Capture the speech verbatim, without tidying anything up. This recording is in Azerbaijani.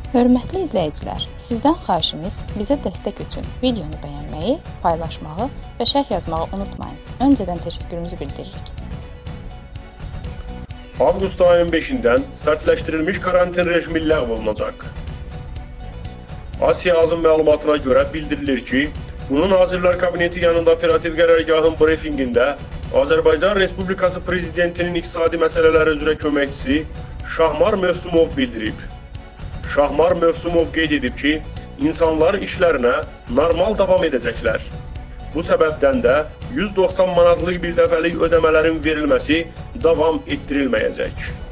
Hörmətli izləyicilər, sizdən xahişimiz bizə dəstək üçün videonu bəyənməyi, paylaşmağı və şərh yazmağı unutmayın. Öncədən təşəkkürümüzü bildiririk. Avqust ayının beşindən sərtləşdirilmiş karantin rejimi ləğv olunacaq. Asiya azın məlumatına görə bildirilir ki, bunu Nazirlər Kabineti yanında operativ qərargahın brifingində Azərbaycan Respublikası Prezidentinin iqtisadi məsələlər üzrə köməkçisi Şahmar Mövsümov bildirib. Şahmar Mövsümov qeyd edib ki, insanlar işlərinə normal davam edəcəklər. Bu səbəbdən də yüz doxsan manatlıq bir dəfəlik ödəmələrin verilməsi davam etdirilməyəcək.